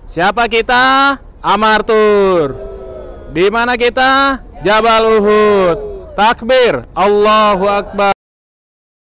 Siapa kita? Amartur. Di mana kita? Jabal Uhud. Takbir, Allahu Akbar.